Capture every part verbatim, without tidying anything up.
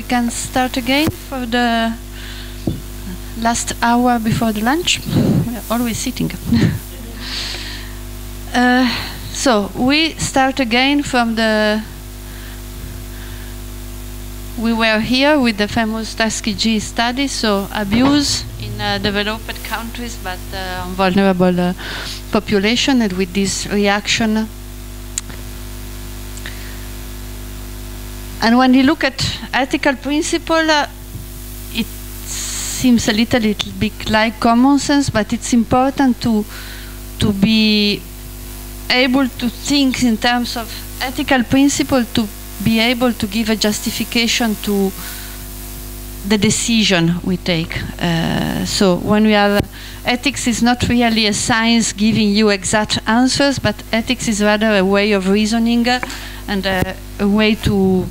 can start again for the last hour before the lunch. We're always sitting. uh, so we start again from the. We were here with the famous Tuskegee study, so abuse in uh, developed countries, but uh, on vulnerable uh, population, and with this reaction. And when you look at ethical principle, uh, it seems a little, little bit like common sense, but it's important to to be able to think in terms of ethical principle, to be able to give a justification to the decision we take. Uh, so when we have, uh, ethics is not really a science giving you exact answers, but ethics is rather a way of reasoning uh, and uh, a way to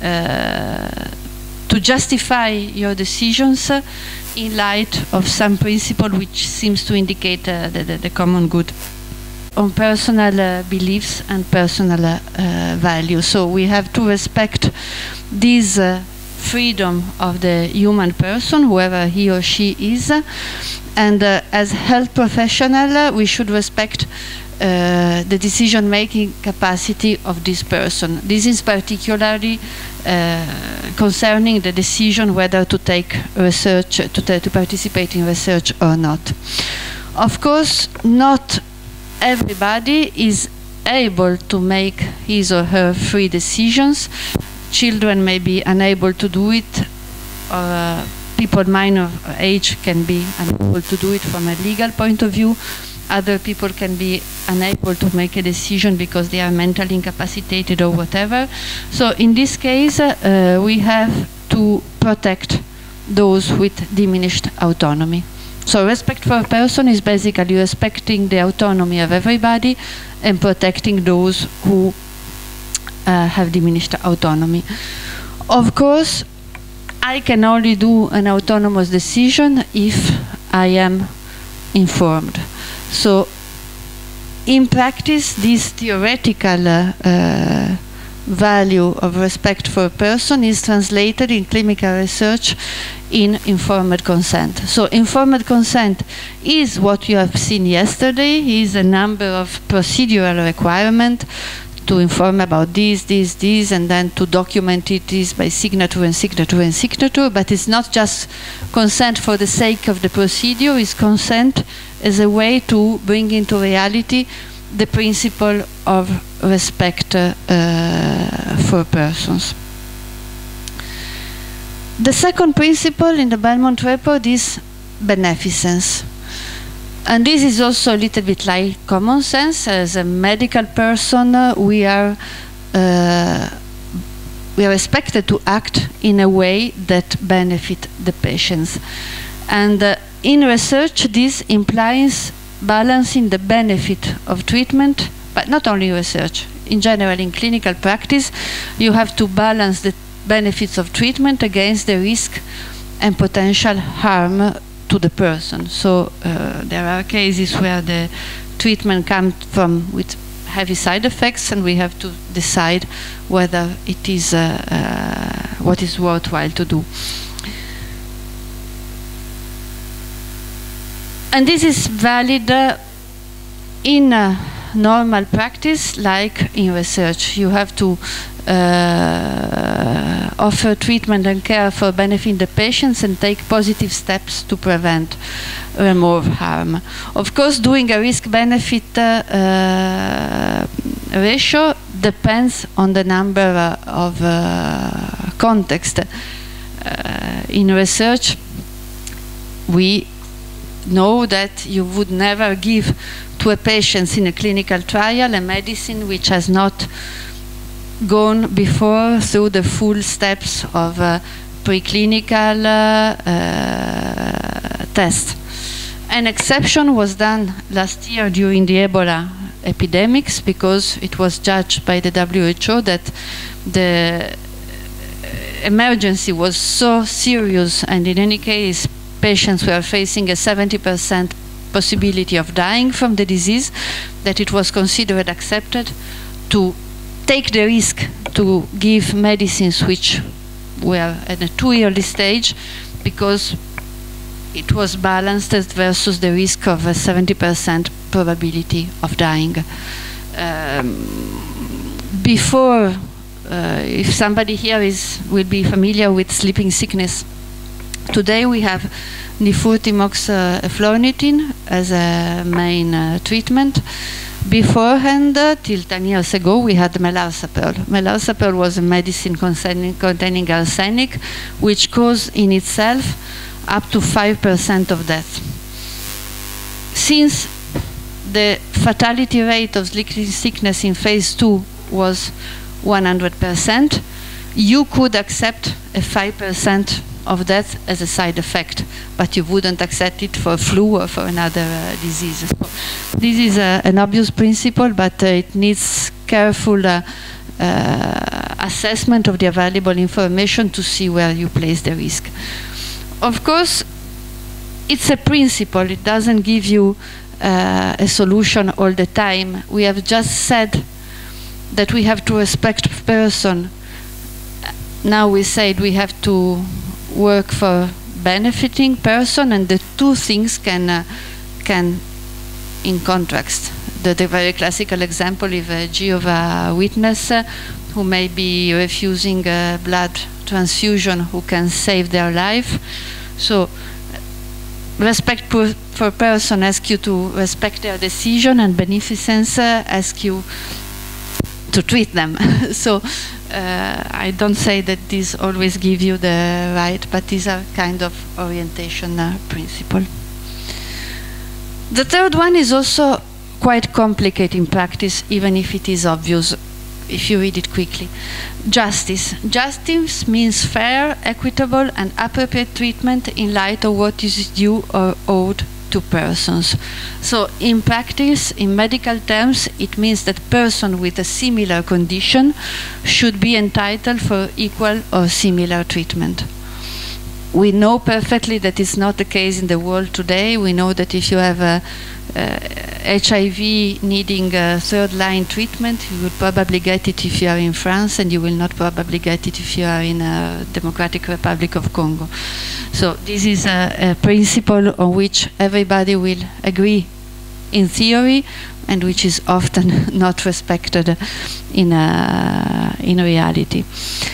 uh, to justify your decisions uh, in light of some principle which seems to indicate uh, the, the, the common good. On personal uh, beliefs and personal uh, uh, values. So we have to respect this uh, freedom of the human person, whoever he or she is. And uh, as health professional, uh, we should respect uh, the decision-making capacity of this person. This is particularly uh, concerning the decision whether to take research, to, to participate in research or not. Of course, not everybody is able to make his or her free decisions. Children may be unable to do it, or uh, people minor age can be unable to do it from a legal point of view. Other people can be unable to make a decision because they are mentally incapacitated or whatever. So in this case, uh, we have to protect those with diminished autonomy. So respect for a person is basically respecting the autonomy of everybody and protecting those who uh, have diminished autonomy. Of course, I can only do an autonomous decision if I am informed. So in practice, this theoretical uh, uh, value of respect for a person is translated in clinical research in informed consent. So informed consent is what you have seen yesterday, is a number of procedural requirements to inform about this, this, this, and then to document it is by signature and signature and signature, but it's not just consent for the sake of the procedure, it's consent as a way to bring into reality the principle of respect uh, uh, for persons. The second principle in the Belmont report is beneficence. And this is also a little bit like common sense. As a medical person, uh, we are uh, we are expected to act in a way that benefit the patients. And uh, in research, this implies balancing the benefit of treatment, but not only research. In general, in clinical practice, you have to balance the benefits of treatment against the risk and potential harm to the person. So uh, there are cases where the treatment comes from with heavy side effects, and we have to decide whether it is uh, uh, what is worthwhile to do. And this is valid uh, in uh, normal practice, like in research. You have to uh, offer treatment and care for benefiting the patients and take positive steps to prevent or remove harm. Of course, doing a risk-benefit uh, uh, ratio depends on the number uh, of uh, context. Uh, in research, we know that you would never give to a patient in a clinical trial a medicine which has not gone before through the full steps of uh, preclinical uh, uh, test. An exception was done last year during the Ebola epidemics, because it was judged by the W H O that the emergency was so serious, and in any case patients were facing a seventy percent possibility of dying from the disease, that it was considered accepted to take the risk to give medicines which were at a too early stage because it was balanced versus the risk of a seventy percent probability of dying. Um, before, uh, if somebody here is will be familiar with sleeping sickness, today we have nifurtimox uh, eflornitine as a main uh, treatment. Beforehand, uh, till ten years ago, we had melarsoprol. Melarsoprol was a medicine containing, containing arsenic, which caused in itself up to five percent of death. Since the fatality rate of sleeping sickness in phase two was one hundred percent, you could accept a five percent of death as a side effect, but you wouldn't accept it for flu or for another uh, disease. So this is uh, an obvious principle, but uh, it needs careful uh, uh, assessment of the available information to see where you place the risk. Of course, it's a principle. It doesn't give you uh, a solution all the time. We have just said that we have to respect person. Now we said we have to work for benefiting person, and the two things can uh, can in contrast. The, the very classical example is a Jehovah's Witness uh, who may be refusing a blood transfusion who can save their life. So respect for person asks you to respect their decision, and beneficence uh, asks you to treat them. So uh, I don't say that these always give you the right, but these are kind of orientation uh, principle. The third one is also quite complicated in practice, even if it is obvious if you read it quickly. Justice. Justice means fair, equitable, and appropriate treatment in light of what is due or owed to persons. So in practice, in medical terms, it means that person with a similar condition should be entitled for equal or similar treatment. We know perfectly that it's not the case in the world today. We know that if you have a, a H I V needing a third line treatment, you will probably get it if you are in France, and you will not probably get it if you are in a Democratic Republic of Congo. So this is a, a principle on which everybody will agree in theory, and which is often not respected in, a, in reality.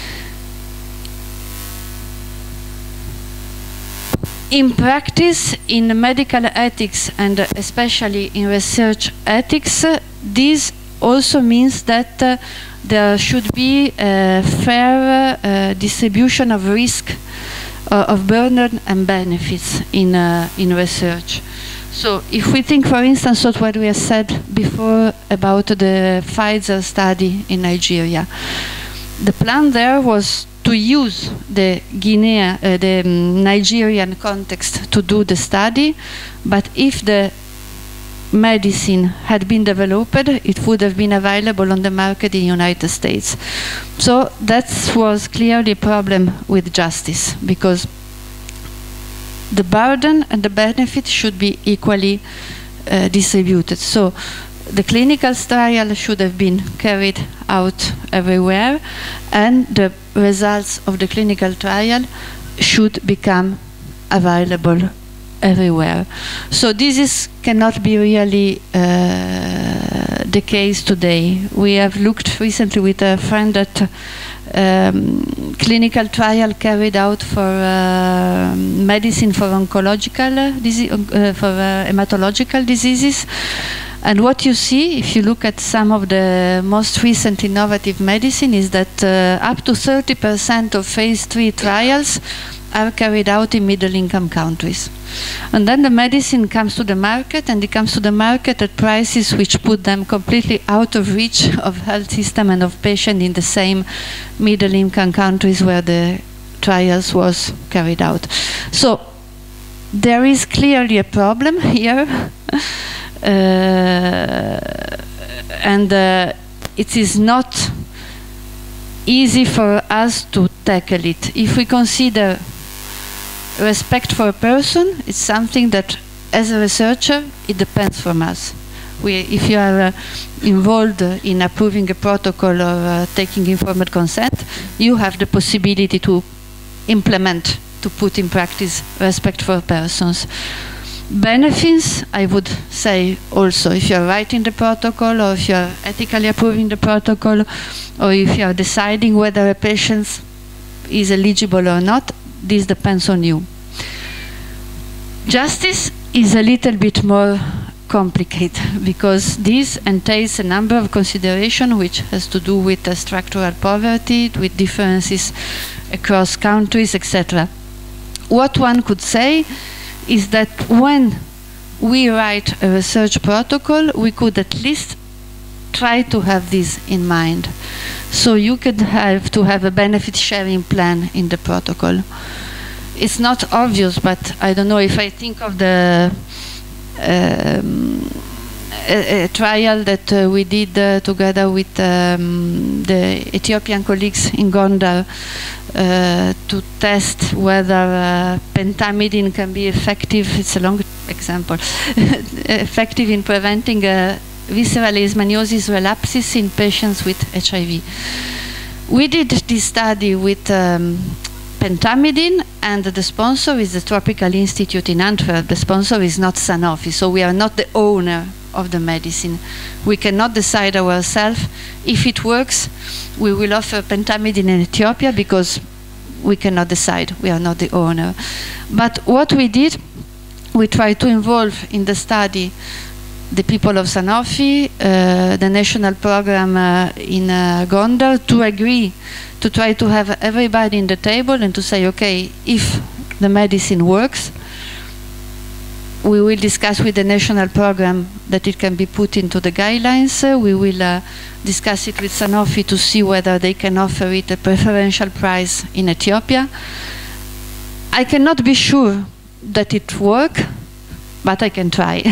In practice, in medical ethics, and especially in research ethics, uh, this also means that uh, there should be a fair uh, distribution of risk, uh, of burden and benefits in, uh, in research. So if we think, for instance, of what we have said before about the Pfizer study in Nigeria, the plan there was to use the Guinea, uh, the um, Nigerian context to do the study, but if the medicine had been developed, it would have been available on the market in the United States. So that was clearly a problem with justice, because the burden and the benefit should be equally uh, distributed. So the clinical trial should have been carried out everywhere, and the results of the clinical trial should become available everywhere. So this is, cannot be really uh, the case today. We have looked recently with a friend at um, clinical trial carried out for uh, medicine for oncological disease, uh, for uh, hematological diseases. And what you see, if you look at some of the most recent innovative medicine, is that uh, up to thirty percent of phase three trials are carried out in middle-income countries. And then the medicine comes to the market, and it comes to the market at prices which put them completely out of reach of health system and of patient in the same middle-income countries where the trials was carried out. So there is clearly a problem here. Uh, and uh, it is not easy for us to tackle it. If we consider respect for a person, it's something that, as a researcher, it depends from us. We, if you are uh, involved in approving a protocol or uh, taking informed consent, you have the possibility to implement, to put in practice respect for persons. Benefits, I would say also, if you're writing the protocol, or if you're ethically approving the protocol, or if you're deciding whether a patient is eligible or not, this depends on you. Justice is a little bit more complicated, because this entails a number of considerations which has to do with uh, structural poverty, with differences across countries, et cetera. What one could say is that when we write a research protocol, we could at least try to have this in mind. So you could have to have a benefit sharing plan in the protocol. It's not obvious, but I don't know, if I think of the um, a, a trial that uh, we did uh, together with um, the Ethiopian colleagues in Gondar uh, to test whether uh, pentamidine can be effective, it's a long example, effective in preventing uh, visceral leishmaniasis relapses in patients with H I V. We did this study with um, pentamidine, and the sponsor is the Tropical Institute in Antwerp. The sponsor is not Sanofi, so we are not the owner of the medicine. We cannot decide ourselves. If it works, we will offer pentamidine in Ethiopia, because we cannot decide. We are not the owner. But what we did, we tried to involve in the study the people of Sanofi, uh, the national program uh, in uh, Gondar, to agree to try to have everybody in the table and to say, okay, if the medicine works, we will discuss with the national program that it can be put into the guidelines. Uh, we will uh, discuss it with Sanofi to see whether they can offer it a preferential price in Ethiopia. I cannot be sure that it works, but I can try.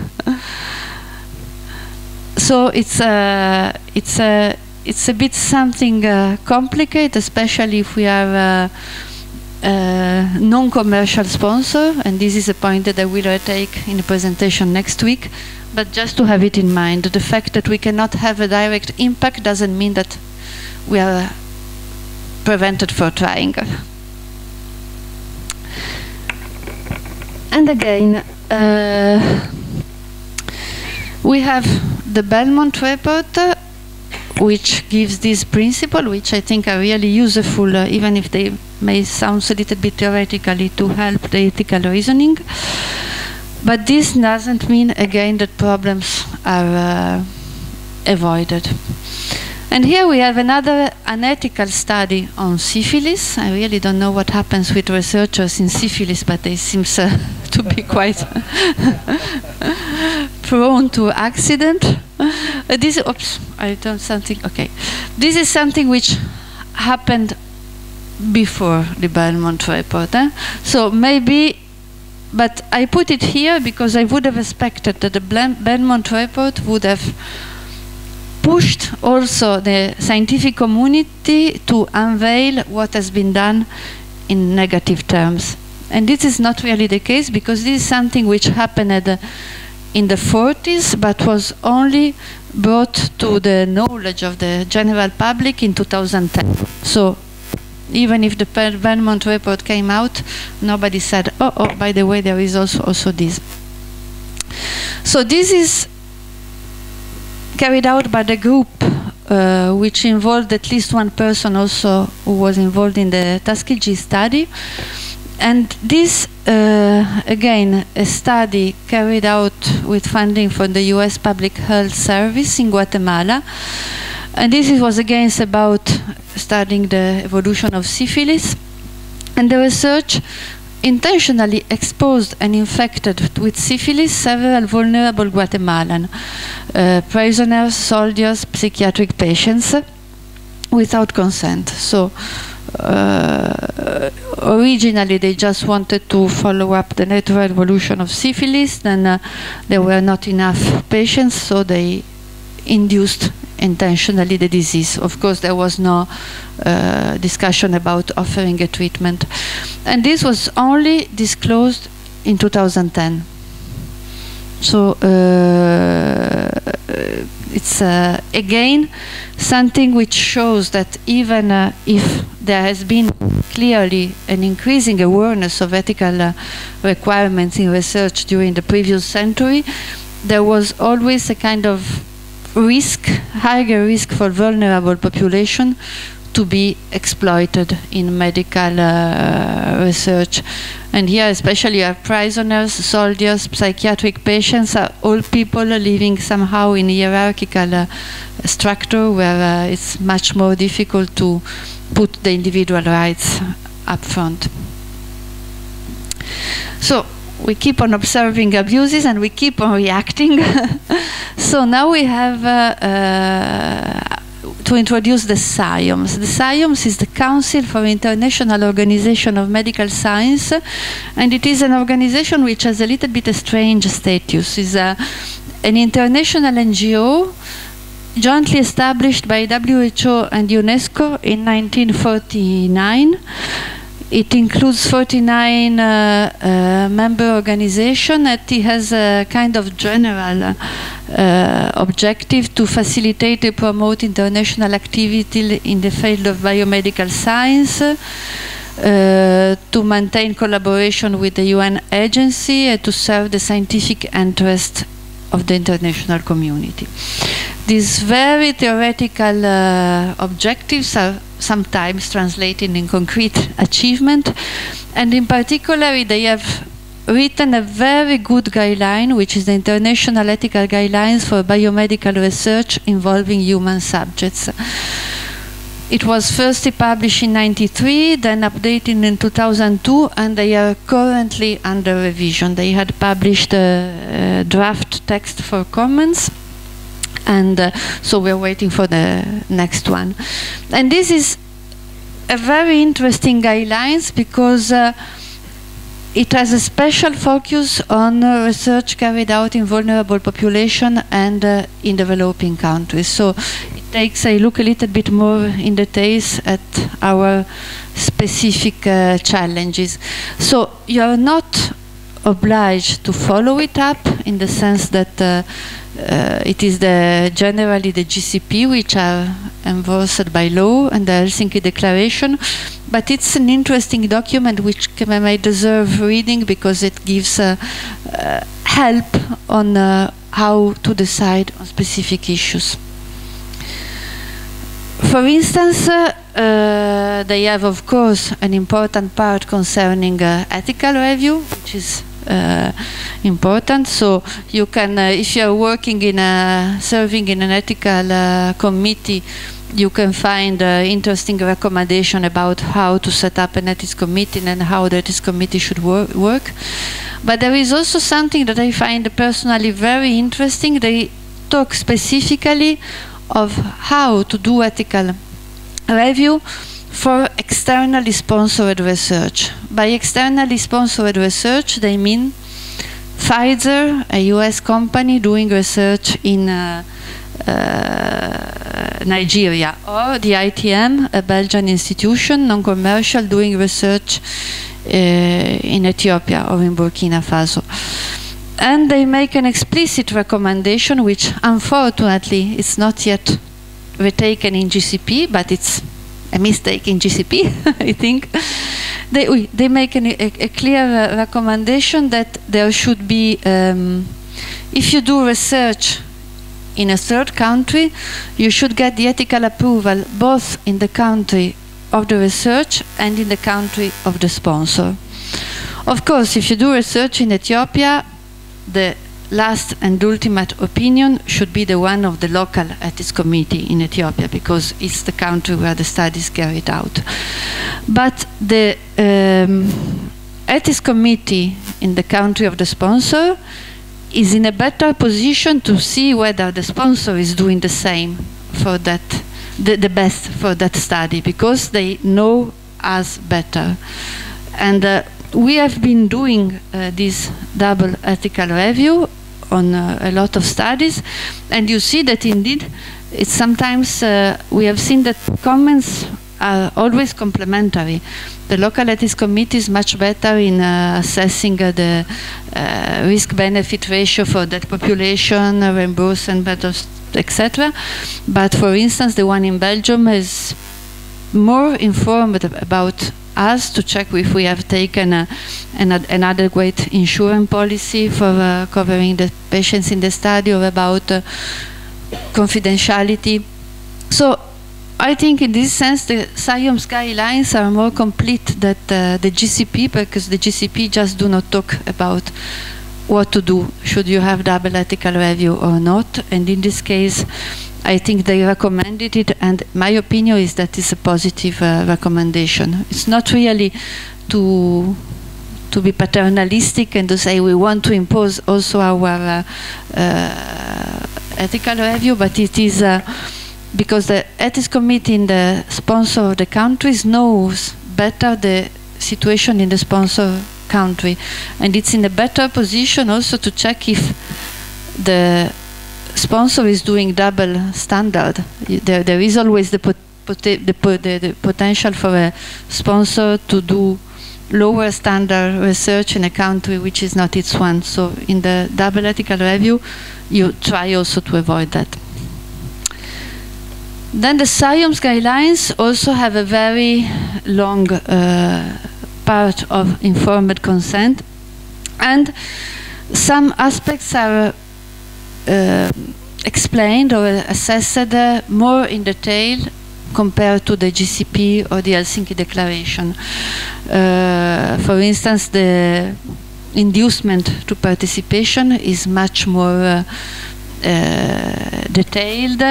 So it's a, it's a, it's a bit something uh, complicated, especially if we are uh, a non-commercial sponsor, and this is a point that I will take in a presentation next week. But just to have it in mind, the fact that we cannot have a direct impact doesn't mean that we are prevented from trying. And again, uh, we have the Belmont report, uh, which gives this principle, which I think are really useful, uh, even if they may sound a little bit theoretically, to help the ethical reasoning. But this doesn't mean, again, that problems are uh, avoided. And here we have another unethical study on syphilis. I really don't know what happens with researchers in syphilis, but they seem uh, to be quite prone to accident. Uh, this, oops, I done something, okay. This is something which happened before the Belmont report. Eh? So maybe, but I put it here because I would have expected that the Belmont report would have pushed also the scientific community to unveil what has been done in negative terms. And this is not really the case, because this is something which happened uh, in the forties, but was only brought to the knowledge of the general public in two thousand ten. So even if the Belmont report came out, nobody said, oh, oh, by the way, there is also, also this. So this is carried out by the group uh, which involved at least one person also who was involved in the Tuskegee study. And this, uh, again, a study carried out with funding from the U S Public Health Service in Guatemala. And this was again about studying the evolution of syphilis. And the research intentionally exposed and infected with syphilis several vulnerable Guatemalan uh, prisoners, soldiers, psychiatric patients without consent. So uh, originally they just wanted to follow up the natural evolution of syphilis, then uh, there were not enough patients, so they induced intentionally the disease. Of course, there was no uh, discussion about offering a treatment. And this was only disclosed in two thousand ten. So uh, it's uh, again something which shows that even uh, if there has been clearly an increasing awareness of ethical uh, requirements in research during the previous century, there was always a kind of risk, higher risk for vulnerable population to be exploited in medical uh, research. And here especially are prisoners, soldiers, psychiatric patients, are all people living somehow in a hierarchical uh, structure where uh, it's much more difficult to put the individual rights up front. So we keep on observing abuses and we keep on reacting. So now we have uh, uh, to introduce the S I O M S. The S I O M S is the Council for International Organization of Medical Science, and it is an organization which has a little bit a strange status. It's a, an international N G O jointly established by W H O and UNESCO in nineteen forty-nine. It includes forty-nine uh, uh, member organizations, and it has a kind of general uh, objective to facilitate and promote international activity in the field of biomedical science, uh, to maintain collaboration with the U N agency, and to serve the scientific interest of the international community. These very theoretical uh, objectives are sometimes translated in concrete achievement, and in particular they have written a very good guideline, which is the International Ethical Guidelines for Biomedical Research Involving Human Subjects. It was first published in ninety-three, then updated in two thousand two, and they are currently under revision. They had published a, a draft text for comments, and uh, so we're waiting for the next one. And this is a very interesting guidelines because uh, it has a special focus on uh, research carried out in vulnerable population and uh, in developing countries. So it takes a look a little bit more in details at our specific uh, challenges. So you are not obliged to follow it up in the sense that uh, uh, it is the generally the G C P which are enforced by law and the Helsinki Declaration, but it's an interesting document which may deserve reading because it gives uh, uh, help on uh, how to decide on specific issues. For instance, uh, uh, they have, of course, an important part concerning uh, ethical review, which is uh, important. So you can, uh, if you are working in a, serving in an ethical uh, committee, you can find uh, interesting recommendation about how to set up an ethics committee and how the ethics committee should wor work. But there is also something that I find personally very interesting. They talk specifically of how to do ethical review for externally sponsored research. By externally sponsored research, they mean Pfizer, a U S company doing research in uh, uh, Nigeria, or the I T M, a Belgian institution, non-commercial, doing research uh, in Ethiopia or in Burkina Faso. And they make an explicit recommendation, which unfortunately is not yet retaken in G C P, but it's a mistake in G C P, I think. They, oui, they make an, a, a clear uh, recommendation that there should be, um, if you do research in a third country, you should get the ethical approval both in the country of the research and in the country of the sponsor. Of course, if you do research in Ethiopia, the last and ultimate opinion should be the one of the local ethics committee in Ethiopia, because it's the country where the study is carried out. But the um, ethics committee in the country of the sponsor is in a better position to see whether the sponsor is doing the same for that, the, the best for that study, because they know us better. And uh, we have been doing uh, this double ethical review on uh, a lot of studies, and you see that indeed it's sometimes uh, we have seen that comments are always complementary. The local ethics committee is much better in uh, assessing uh, the uh, risk-benefit ratio for that population, uh, reimbursement methods, et cetera. But for instance, the one in Belgium is more informed about us to check if we have taken a, an, an adequate insurance policy for uh, covering the patients in the study, or about uh, confidentiality. So I think in this sense the SIOMS guidelines are more complete than uh, the G C P, because the G C P just do not talk about what to do, should you have double ethical review or not. And in this case, I think they recommended it, and my opinion is that it's a positive uh, recommendation. It's not really to to be paternalistic and to say we want to impose also our uh, uh, ethical review, but it is uh, because the ethics committee in the sponsor of the countries knows better the situation in the sponsor country, and it's in a better position also to check if the sponsor is doing double standard. There, there is always the, pot pot the, the, the potential for a sponsor to do lower standard research in a country which is not its one. So in the double ethical review, you try also to avoid that. Then the SIOMS guidelines also have a very long uh, part of informed consent, and some aspects are uh, explained or assessed uh, more in detail compared to the G C P or the Helsinki Declaration. Uh, for instance, the inducement to participation is much more uh, uh, detailed,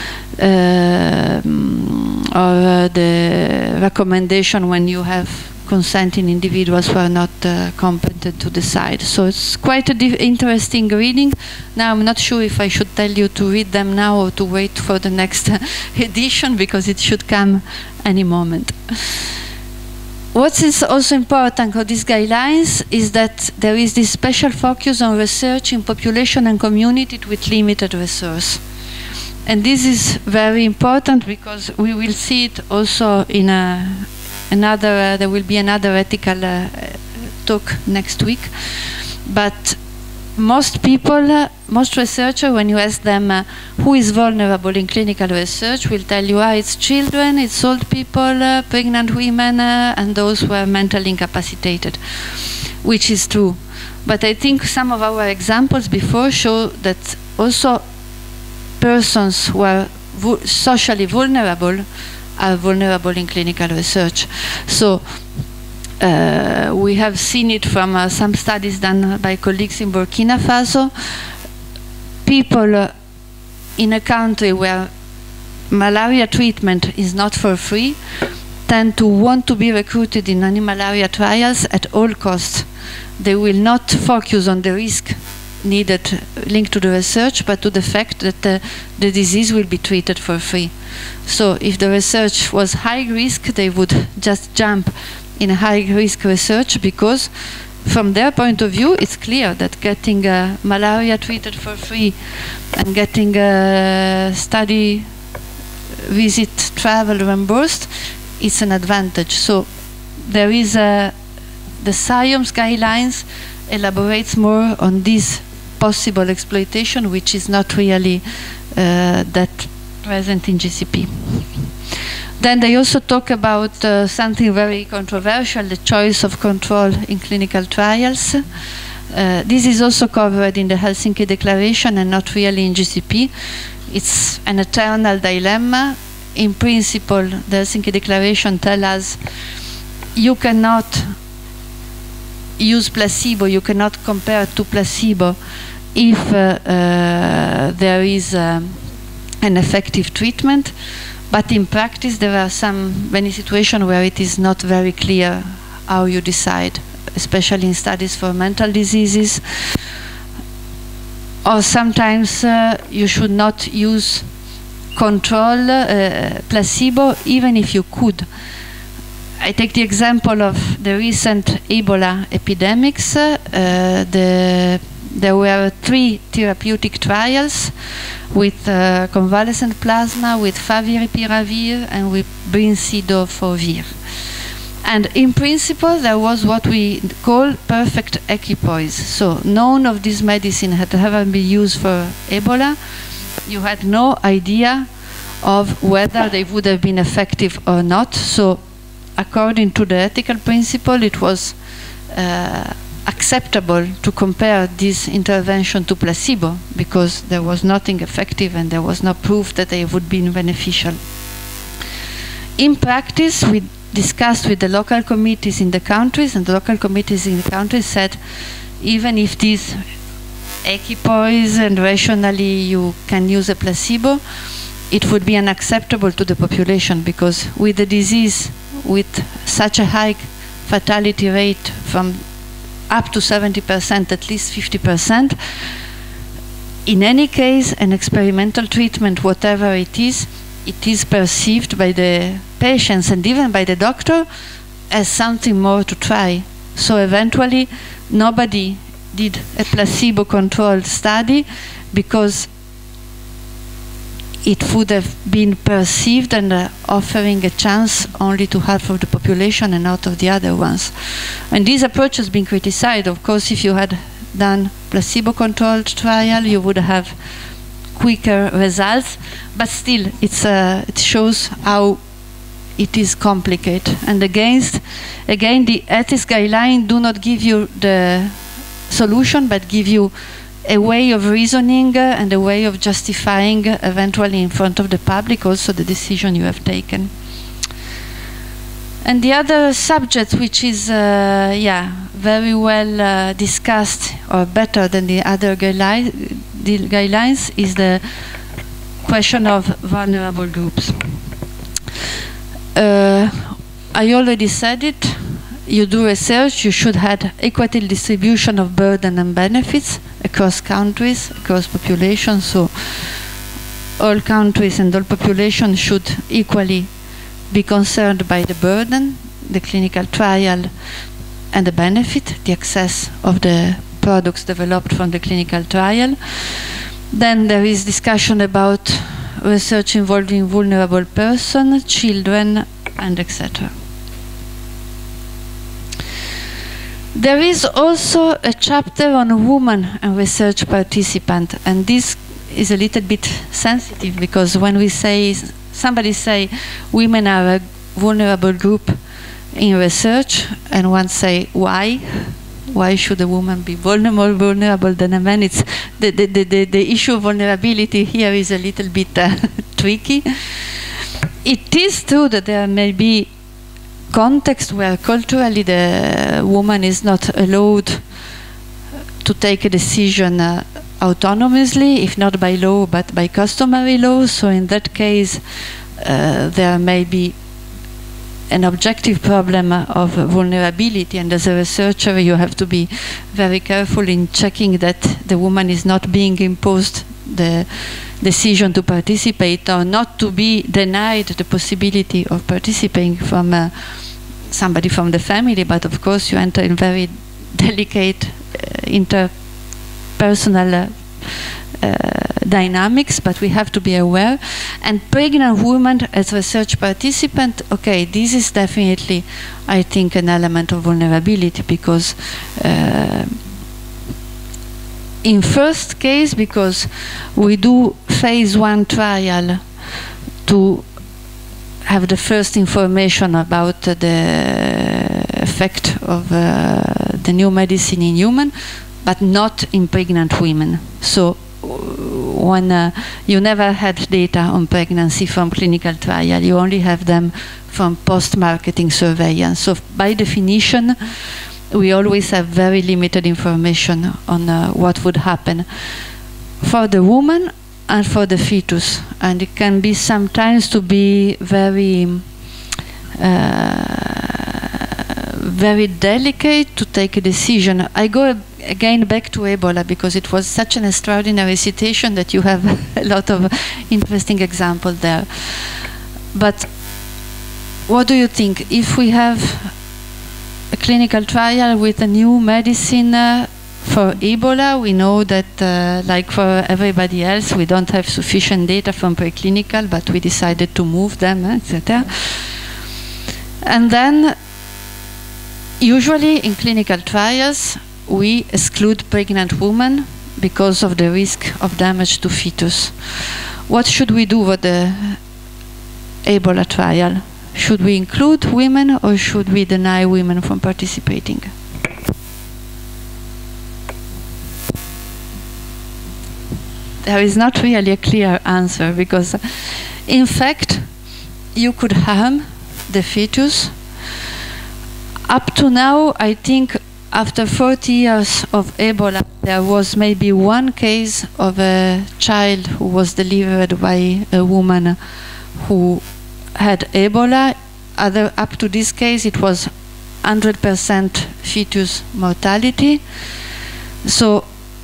uh, or uh, the recommendation when you have consenting individuals who are not uh, competent to decide. So it's quite an interesting reading. Now I'm not sure if I should tell you to read them now or to wait for the next edition, because it should come any moment. What is also important of these guidelines is that there is this special focus on research in population and community with limited resource. And this is very important because we will see it also in a Another, uh, there will be another ethical uh, talk next week. But most people, uh, most researchers, when you ask them uh, who is vulnerable in clinical research, will tell you, ah, it's children, it's old people, uh, pregnant women, uh, and those who are mentally incapacitated, which is true. But I think some of our examples before show that also persons who are vu socially vulnerable are vulnerable in clinical research. So uh, we have seen it from uh, some studies done by colleagues in Burkina Faso. People uh, in a country where malaria treatment is not for free tend to want to be recruited in anti-malaria trials at all costs. They will not focus on the risk needed linked to the research, but to the fact that uh, the disease will be treated for free. So if the research was high risk, they would just jump in a high risk research, because from their point of view, it's clear that getting uh, malaria treated for free and getting a study visit travel reimbursed is an advantage. So there is a, the SIOMS guidelines elaborates more on this possible exploitation, which is not really uh, that present in G C P. Then they also talk about uh, something very controversial, the choice of control in clinical trials. Uh, this is also covered in the Helsinki Declaration and not really in G C P. It's an eternal dilemma. In principle, the Helsinki Declaration tells us you cannot use placebo, you cannot compare to placebo if uh, uh, there is uh, an effective treatment, but in practice there are some many situations where it is not very clear how you decide, especially in studies for mental diseases. Or sometimes uh, you should not use control uh, placebo even if you could. I take the example of the recent Ebola epidemics. Uh, the There were three therapeutic trials with uh, convalescent plasma, with favipiravir, and with brincidofovir. And in principle, there was what we call perfect equipoise. So none of these medicines had ever been used for Ebola. You had no idea of whether they would have been effective or not. So according to the ethical principle, it was uh, acceptable to compare this intervention to placebo because there was nothing effective and there was no proof that they would be beneficial. In practice, we discussed with the local committees in the countries, and the local committees in the countries said even if these equipoise and rationally you can use a placebo, it would be unacceptable to the population because with the disease with such a high fatality rate from up to seventy percent, at least fifty percent, in any case an experimental treatment, whatever it is, it is perceived by the patients and even by the doctor as something more to try. So eventually nobody did a placebo-controlled study because it would have been perceived and uh, offering a chance only to half of the population and not of the other ones. And this approach has been criticized. Of course, if you had done placebo-controlled trial, you would have quicker results, but still it's, uh, it shows how it is complicated. And against, again, the ethics guidelines do not give you the solution, but give you a way of reasoning uh, and a way of justifying uh, eventually in front of the public also the decision you have taken. And the other subject which is uh, yeah, very well uh, discussed or better than the other guidelines, the guidelines is the question of vulnerable groups. Uh, I already said it. You do research, you should have equal distribution of burden and benefits across countries, across populations. So all countries and all populations should equally be concerned by the burden, the clinical trial, and the benefit, the access of the products developed from the clinical trial. Then there is discussion about research involving vulnerable persons, children, and et cetera. There is also a chapter on women and research participants, and this is a little bit sensitive because when we say, somebody say women are a vulnerable group in research, and one say why? Why should a woman be vulnerable, vulnerable than a man? It's the, the, the, the, the issue of vulnerability here is a little bit uh, tricky. It is true that there may be context where culturally the woman is not allowed to take a decision uh, autonomously, if not by law, but by customary law. So in that case, uh, there may be an objective problem of vulnerability, and as a researcher you have to be very careful in checking that the woman is not being imposed the decision to participate or not to be denied the possibility of participating from uh, somebody from the family. But of course you enter in very delicate uh, interpersonal uh, uh, dynamics, but we have to be aware. And pregnant women as research participant, okay, this is definitely, I think, an element of vulnerability, because uh, in first case, because we do phase one trial to have the first information about uh, the effect of uh, the new medicine in human, but not in pregnant women. So when uh, you never had data on pregnancy from clinical trial, you only have them from post-marketing surveillance. So by definition, we always have very limited information on uh, what would happen for the woman and for the fetus. And it can be sometimes to be very uh, very delicate to take a decision. I go again back to Ebola because it was such an extraordinary situation that you have a lot of interesting examples there. But what do you think? If we have a clinical trial with a new medicine uh, for Ebola, we know that, uh, like for everybody else, we don't have sufficient data from preclinical, but we decided to move them, et cetera. And then, usually in clinical trials, we exclude pregnant women because of the risk of damage to fetus. What should we do with the Ebola trial? Should we include women or should we deny women from participating? There is not really a clear answer because, in fact, you could harm the fetus. Up to now, I think after forty years of Ebola, there was maybe one case of a child who was delivered by a woman who had Ebola. Other, up to this case, it was one hundred percent fetus mortality. So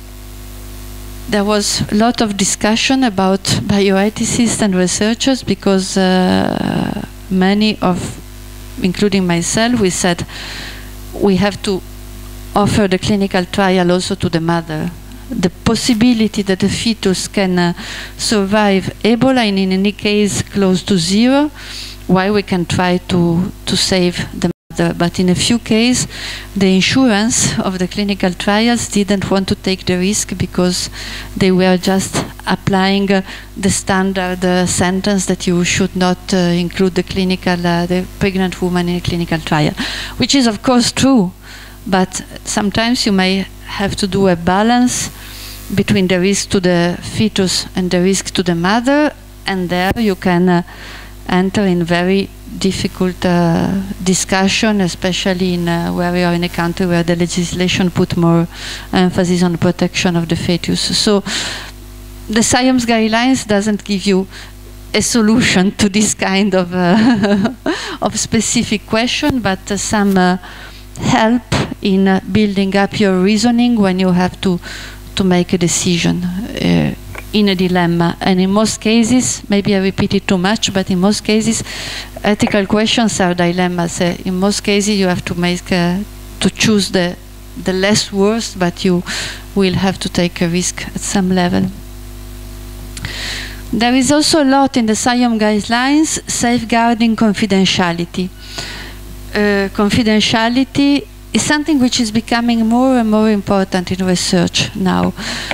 there was a lot of discussion about bioethicists and researchers because uh, many of, including myself, we said we have to offer the clinical trial also to the mother. The possibility that the fetus can uh, survive Ebola, and in any case close to zero, while we can try to, to save the mother. But in a few cases, the insurance of the clinical trials didn't want to take the risk because they were just applying uh, the standard uh, sentence that you should not uh, include the clinical, uh, the pregnant woman in a clinical trial, which is of course true. But sometimes you may have to do a balance between the risk to the fetus and the risk to the mother, and there you can uh, enter in very difficult uh, discussion, especially in uh, where we are in a country where the legislation put more emphasis on protection of the fetus. So the science guidelines doesn't give you a solution to this kind of, uh, of specific question, but uh, some uh, help in uh, building up your reasoning when you have to to make a decision uh, in a dilemma. And in most cases, maybe I repeat it too much, but in most cases, ethical questions are dilemmas. Uh, in most cases, you have to make uh, to choose the the less worst, but you will have to take a risk at some level. There is also a lot in the S I O M guidelines safeguarding confidentiality. Uh, confidentiality is something which is becoming more and more important in research now.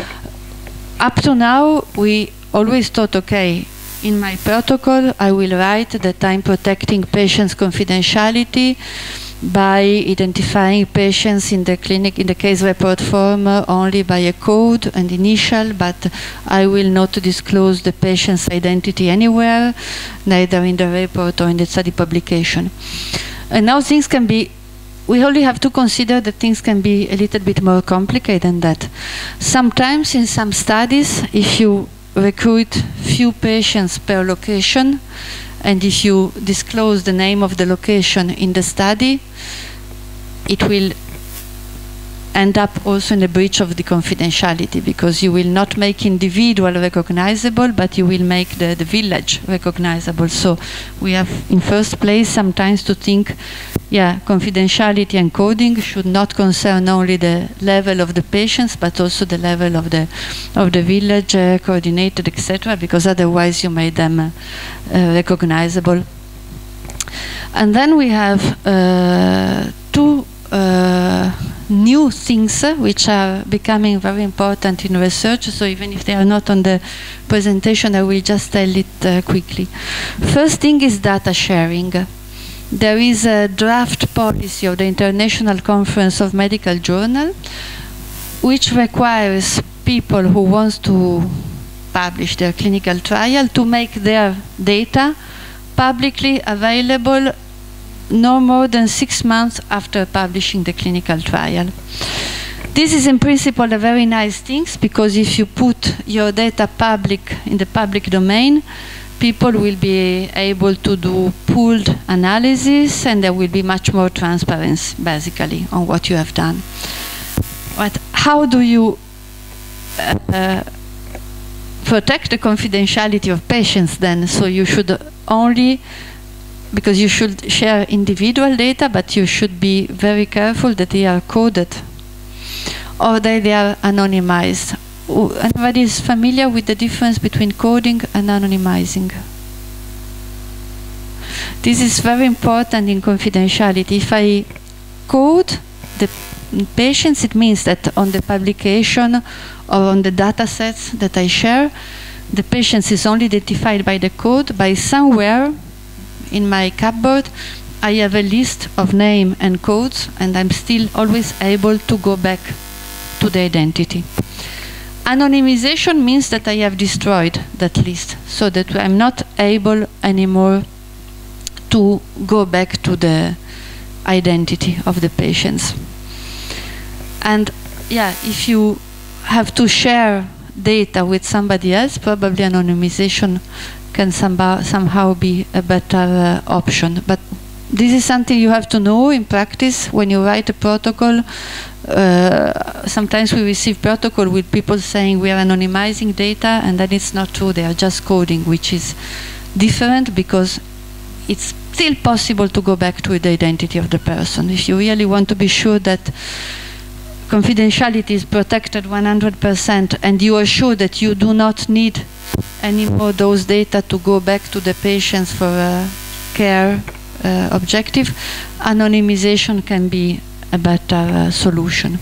Up to now, we always thought, okay, in my protocol, I will write that I'm protecting patients' confidentiality by identifying patients in the clinic, in the case report form, uh, only by a code and initial, but I will not disclose the patient's identity anywhere, neither in the report or in the study publication. And now things can be, we only have to consider that things can be a little bit more complicated than that. Sometimes in some studies, if you recruit few patients per location, and if you disclose the name of the location in the study, it will end up also in a breach of the confidentiality, because you will not make individual recognizable, but you will make the, the village recognizable. So we have, in first place, sometimes to think, yeah, confidentiality and coding should not concern only the level of the patients, but also the level of the of the village uh, coordinated, et cetera, because otherwise you made them uh, uh, recognizable. And then we have uh, two uh, new things uh, which are becoming very important in research. So even if they are not on the presentation, I will just tell it uh, quickly. First thing is data sharing. There is a draft policy of the International Conference of Medical Journals, which requires people who want to publish their clinical trial to make their data publicly available no more than six months after publishing the clinical trial. This is in principle a very nice thing, because if you put your data public in the public domain, people will be able to do pooled analysis, and there will be much more transparency, basically, on what you have done. But how do you uh, uh, protect the confidentiality of patients then? So you should only, because you should share individual data, but you should be very careful that they are coded. or that they are anonymized. Anybody is familiar with the difference between coding and anonymizing? This is very important in confidentiality. If I code the patients, it means that on the publication or on the data sets that I share, the patient is only identified by the code. By somewhere in my cupboard, I have a list of name and codes, and I'm still always able to go back to the identity. Anonymization means that I have destroyed that list, so that I'm not able anymore to go back to the identity of the patients. And yeah, if you have to share data with somebody else, probably anonymization can somehow, somehow be a better uh, option. But this is something you have to know in practice when you write a protocol. Uh, sometimes we receive protocol with people saying we are anonymizing data, and that is not true. They are just coding, which is different because it's still possible to go back to the identity of the person. If you really want to be sure that confidentiality is protected one hundred percent and you are sure that you do not need any more those data to go back to the patients for a care uh, objective, anonymization can be a better uh, solution.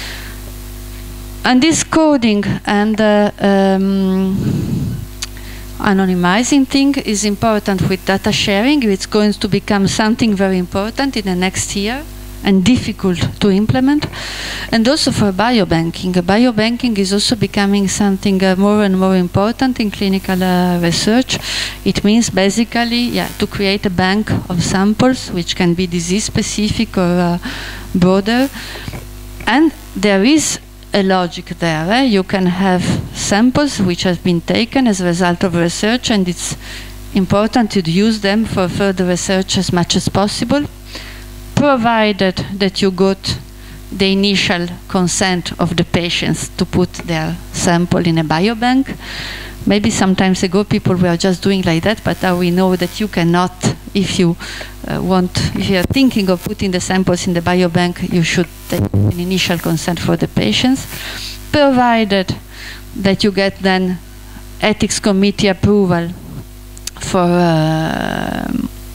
And this coding and uh, um, anonymizing thing is important with data sharing. It's going to become something very important in the next year and difficult to implement. And also for biobanking. Biobanking is also becoming something uh, more and more important in clinical uh, research. It means basically yeah, to create a bank of samples, which can be disease specific or uh, broader. And there is a logic there. Eh? You can have samples which have been taken as a result of research, and it's important to use them for further research as much as possible, provided that you got the initial consent of the patients to put their sample in a biobank. Maybe some time ago people were just doing like that, but now we know that you cannot, if you uh, want, if you are thinking of putting the samples in the biobank, you should take an initial consent for the patients, provided that you get then ethics committee approval for uh,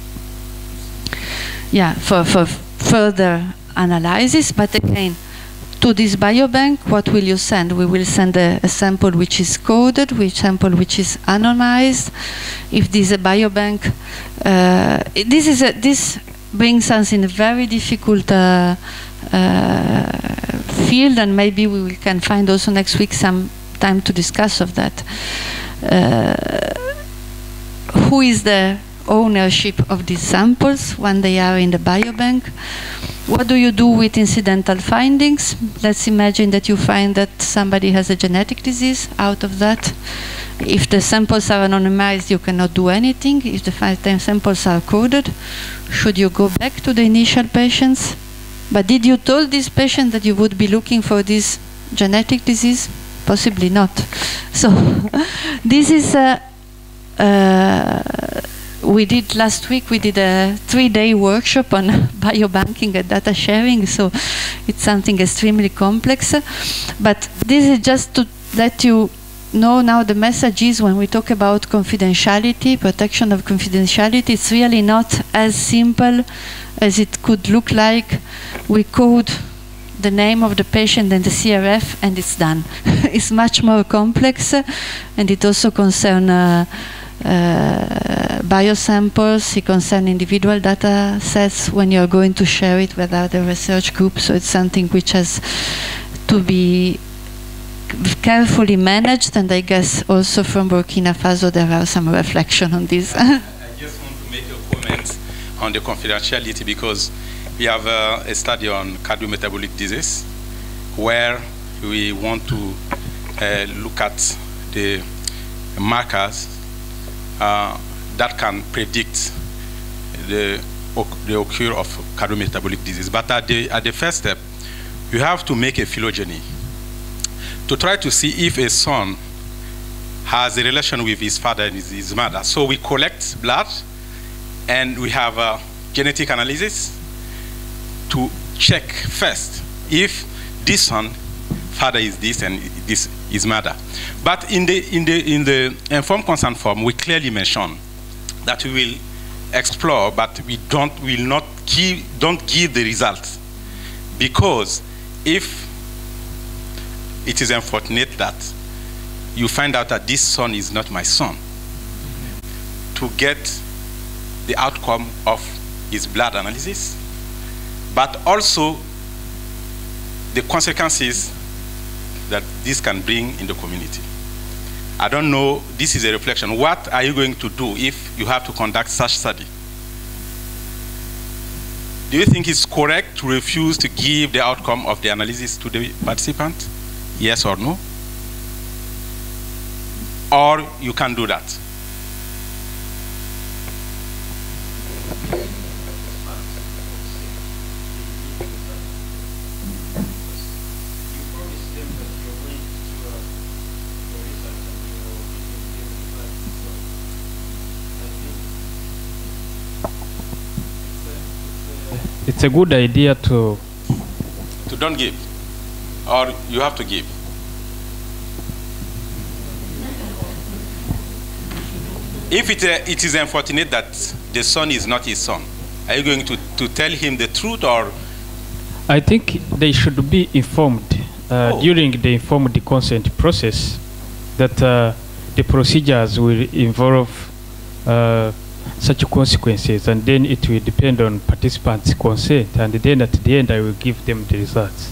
yeah, for, for further analysis. But again, to this biobank, what will you send? We will send a, a sample which is coded, which sample which is anonymized. If this is a biobank, uh, this is a, this brings us in a very difficult uh, uh, field, and maybe we will, can find also next week some time to discuss of that. Uh, who is the ownership of these samples when they are in the biobank? What do you do with incidental findings? Let's imagine that you find that somebody has a genetic disease out of that. If the samples are anonymized, you cannot do anything. If the samples are coded, should you go back to the initial patients? But did you tell this patient that you would be looking for this genetic disease? Possibly not. So this is a uh, we did last week, we did a three-day workshop on biobanking and data sharing, so it's something extremely complex. But this is just to let you know now the message is when we talk about confidentiality, protection of confidentiality, it's really not as simple as it could look like. We code the name of the patient and the C R F and it's done. It's much more complex, and it also concerns uh, Uh, biosamples, it concerns individual data sets when you're going to share it with other research groups, so it's something which has to be carefully managed, and I guess also from Burkina Faso there are some reflection on this. I just want to make a comment on the confidentiality, because we have uh, a study on cardiometabolic disease where we want to uh, look at the markers Uh, that can predict the, the occur of cardiometabolic disease. But at the, at the first step, you have to make a phylogeny to try to see if a son has a relation with his father and his, his mother. So we collect blood, and we have a genetic analysis to check first if this son father is this and this is mother. But in the in the in the informed consent form, we clearly mention that we will explore, but we don't will not give don't give the result, because if it is unfortunate that you find out that this son is not my son, to get the outcome of his blood analysis, but also the consequences that this can bring in the community. I don't know, this is a reflection. What are you going to do if you have to conduct such study? Do you think it's correct to refuse to give the outcome of the analysis to the participant? Yes or no? Or you can do that? It's a good idea to to don't give, or you have to give. If it, uh, it is unfortunate that the son is not his son, are you going to, to tell him the truth, or? I think they should be informed uh, oh. during the informed consent process that uh, the procedures will involve uh, such consequences, and then it will depend on participants' consent, and then at the end I will give them the results.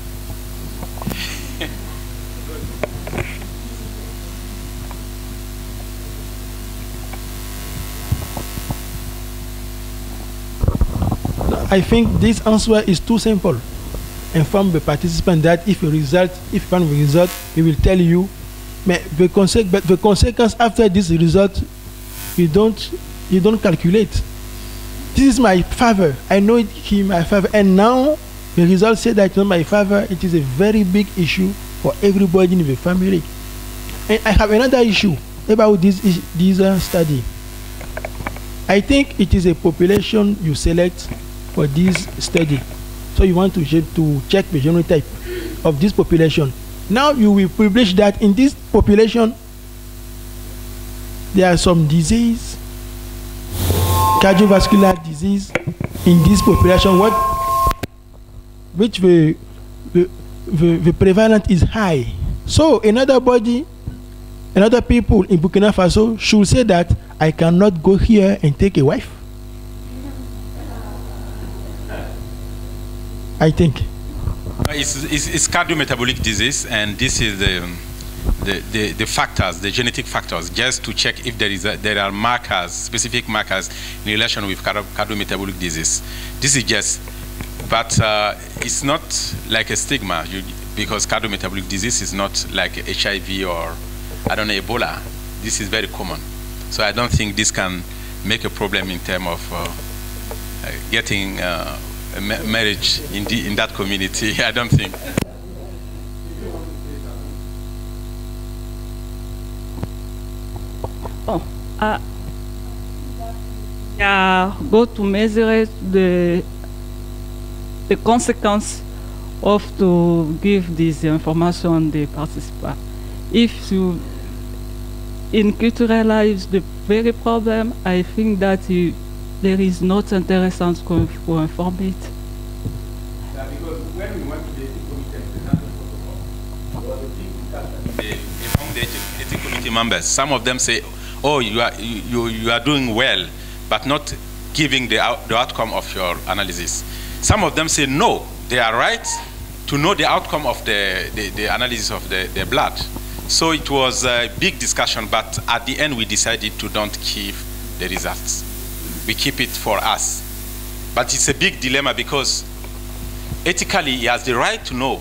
I think this answer is too simple. Inform the participant that if a result, if one result, he will tell you. But the, conse but the consequence after this result, you don't, you don't calculate. This is my father. I know it, he my father, and now the result said that it's not my father. It is a very big issue for everybody in the family. And I have another issue about this this uh, study. I think it is a population you select for this study. So you want to, to check the genotype of this population. Now you will publish that in this population there are some disease, cardiovascular disease in this population, what which the, the, the, the prevalence is high. So another body, another people in Burkina Faso should say that I cannot go here and take a wife. I think. It's, it's, it's cardiometabolic disease, and this is the, the, the, the factors, the genetic factors, just to check if there, is a, there are markers, specific markers in relation with cardio cardiometabolic disease. This is just, but uh, it's not like a stigma, you, because cardiometabolic disease is not like H I V or, I don't know, Ebola. This is very common. So I don't think this can make a problem in terms of uh, uh, getting uh, a ma marriage in, the, in that community. I don't think. Oh, uh, yeah, go to measure the the consequence of to give this information the participant. If you inculturalize the very problem, I think that you, there is not interesting to inform it. Yeah, because when we went to the ethic committee and presented the protocol, there was a big discussion among the ethic committee members. Some of them say, oh, you are, you, you are doing well, but not giving the, out, the outcome of your analysis. Some of them say, no, they are right to know the outcome of the, the, the analysis of the, the blood. So it was a big discussion, but at the end we decided to don't keep the results. We keep it for us. But it's a big dilemma because ethically he has the right to know.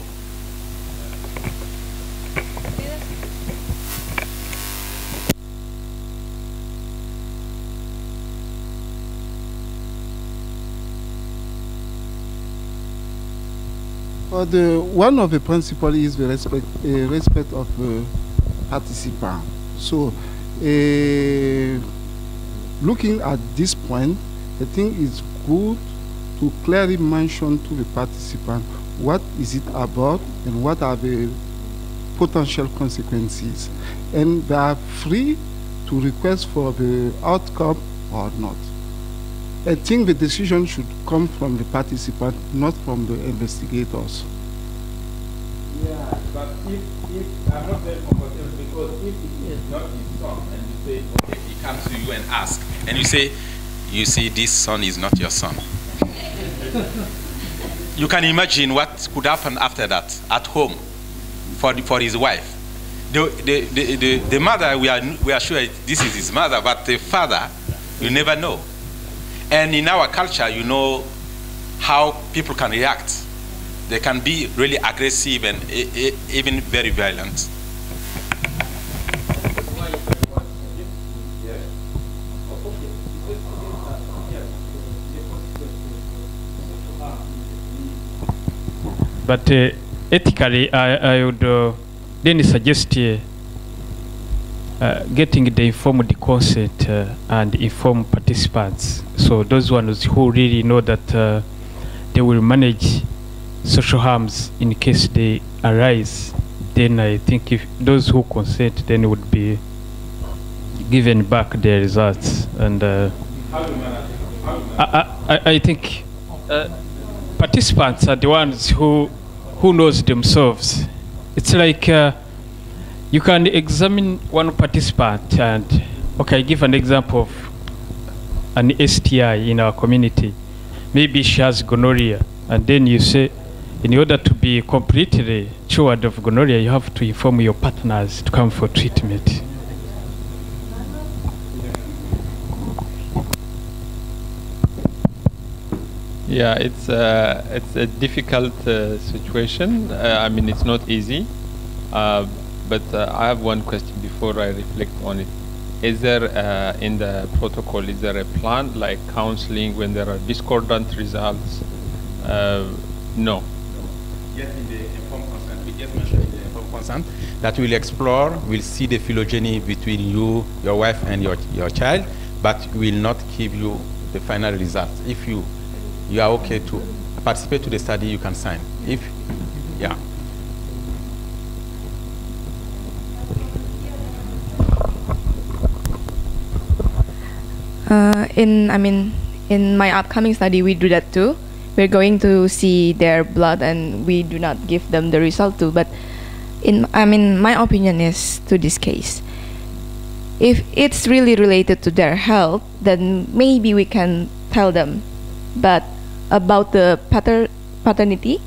Well, the, one of the principles is the respect, uh, respect of the participant. So, uh, looking at this point, I think it's good to clearly mention to the participant what is it about and what are the potential consequences. And they are free to request for the outcome or not. I think the decision should come from the participant, not from the investigators. Yeah, but if, if I'm not very comfortable, because if it is not his son, and you say, okay, he comes to you and asks, and you say, you see, this son is not your son. You can imagine what could happen after that at home for, the, for his wife. The, the, the, the, the mother, we are, we are sure this is his mother, but the father, you never know. And in our culture, you know how people can react. They can be really aggressive and e e even very violent. But uh, ethically, I, I would uh, then suggest uh, uh, getting the informed consent uh, and informed participants. So those ones who really know that uh, they will manage social harms in case they arise, then I think if those who consent then would be given back their results. And uh, I, I, I think uh, participants are the ones who who knows themselves. It's like uh, you can examine one participant and, okay, I give an example of an S T I in our community. Maybe she has gonorrhea, and then you say, in order to be completely cured of gonorrhea, you have to inform your partners to come for treatment. Yeah, it's uh, it's a difficult uh, situation. Uh, I mean, it's not easy. Uh, but uh, I have one question before I reflect on it. Is there uh, in the protocol, is there a plan like counseling when there are discordant results? Uh, no. Yes, in the informed consent, we just mentioned in the informed consent that we'll explore, we'll see the phylogeny between you, your wife, and your your child, but we will not give you the final results. If you you are okay to participate to the study, you can sign. If, yeah. Uh, in, I mean, in my upcoming study, we do that too. We're going to see their blood, and we do not give them the result too. But in, I mean, my opinion is to this case, if it's really related to their health, then maybe we can tell them. But about the pater paternity,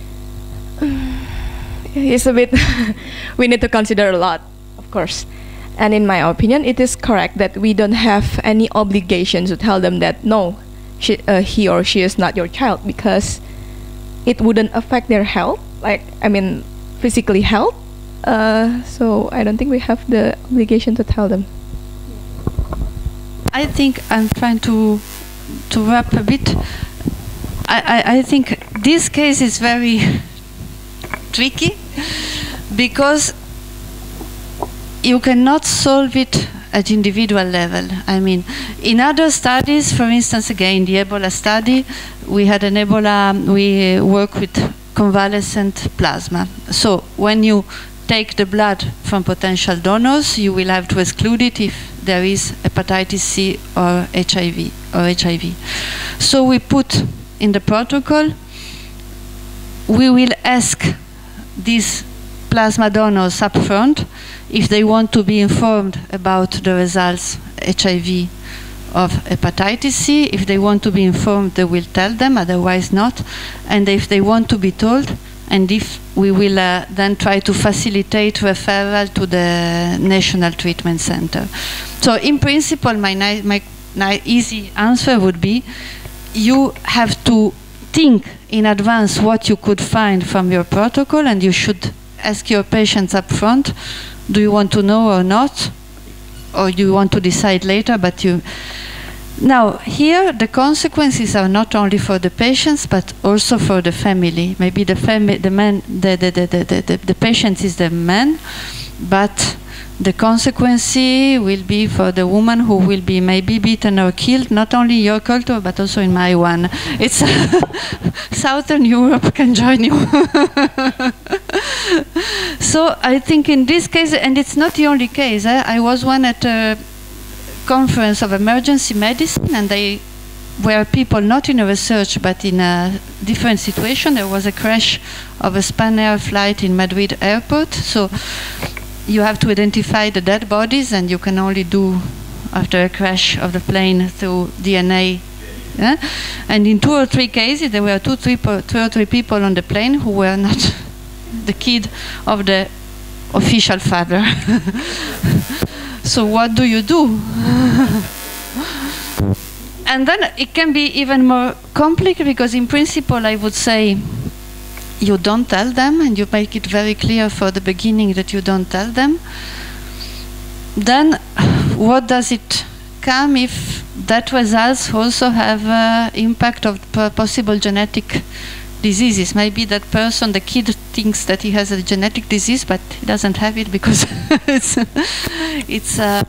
it's a bit, we need to consider a lot, of course. And in my opinion, it is correct that we don't have any obligation to tell them that, no, she, uh, he or she is not your child, because it wouldn't affect their health, like, I mean, physically health. Uh, so I don't think we have the obligation to tell them. I think I'm trying to to wrap a bit. I, I, I think this case is very tricky because you cannot solve it at individual level. I mean, in other studies, for instance, again, the Ebola study, we had an Ebola, we work with convalescent plasma. So when you take the blood from potential donors, you will have to exclude it if there is hepatitis C or H I V or H I V. So we put in the protocol, we will ask these plasma donors up front if they want to be informed about the results H I V of hepatitis C. If they want to be informed, they will tell them, otherwise not. And if they want to be told, and if we will uh, then try to facilitate referral to the National Treatment Center. So in principle, my, ni my ni easy answer would be, you have to think in advance what you could find from your protocol, and you should ask your patients up front, do you want to know or not? Or you want to decide later, but you... Now, here the consequences are not only for the patients, but also for the family. Maybe the family, the man, the, the, the, the, the, the patient is the man, but the consequence will be for the woman who will be maybe beaten or killed, not only your culture, but also in my one. It's Southern Europe can join you. So I think in this case, and it's not the only case, eh? I was one at a conference of emergency medicine, and they were people not in a research but in a different situation. There was a crash of a Spanair flight in Madrid airport, so you have to identify the dead bodies, and you can only do after a crash of the plane through D N A. Yeah? And in two or three cases, there were two, three, two or three people on the plane who were not the kid of the official father. So what do you do? And then it can be even more complicated, because in principle I would say you don't tell them, and you make it very clear for the beginning that you don't tell them. Then what does it come if that results also have uh, impact of possible genetic diseases? Maybe that person, the kid, thinks that he has a genetic disease, but he doesn't have it because it's, it's uh,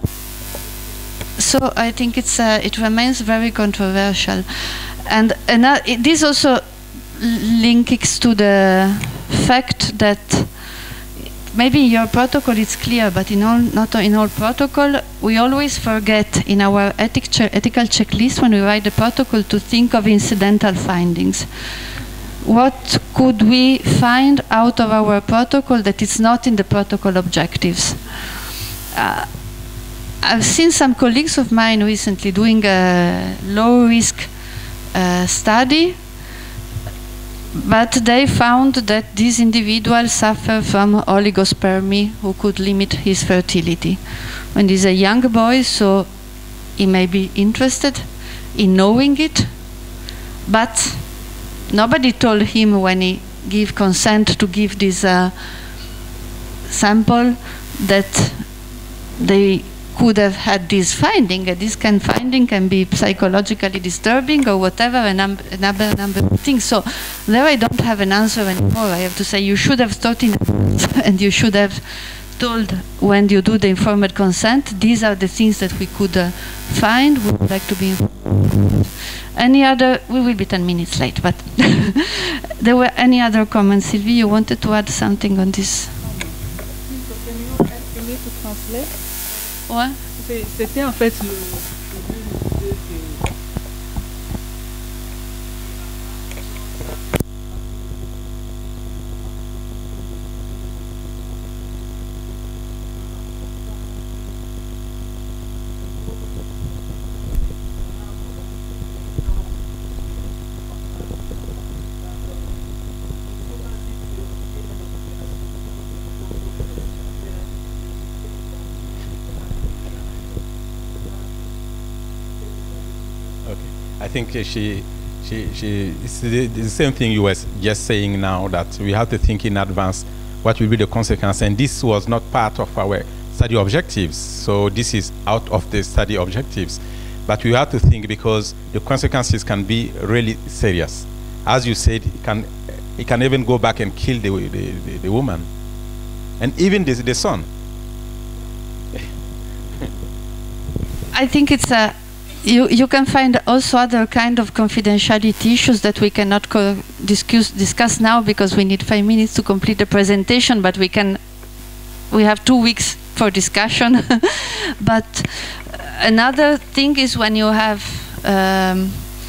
so I think it's uh, it remains very controversial. And, and uh, it, this also links to the fact that maybe in your protocol it's clear, but in all, not in all protocol, we always forget in our ethic che ethical checklist when we write the protocol to think of incidental findings. What could we find out of our protocol that is not in the protocol objectives? Uh, I've seen some colleagues of mine recently doing a low-risk uh, study, but they found that these individuals suffer from oligospermy, who could limit his fertility. When he's a young boy, so he may be interested in knowing it, but nobody told him when he gave consent to give this uh, sample that they could have had this finding. Uh, this kind of finding can be psychologically disturbing or whatever, a, num a number, number of things. So there I don't have an answer anymore. I have to say you should have thought in and you should have told when you do the informed consent, these are the things that we could uh, find. We would like to be informed. Any other, we will be ten minutes late, but there were any other comments? Sylvie, you wanted to add something on this? Can you ask me to translate? Ouais. C'était en fait le, le but que I think she, she, she, it's the, the same thing you were just saying now, that we have to think in advance what will be the consequence. And this was not part of our study objectives. So this is out of the study objectives. But we have to think, because the consequences can be really serious. As you said, it can, it can even go back and kill the, the, the, the woman. And even the, the son. I think it's a You, you can find also other kind of confidentiality issues that we cannot co discuss, discuss now, because we need five minutes to complete the presentation, but we can, we have two weeks for discussion. But another thing is when you have um,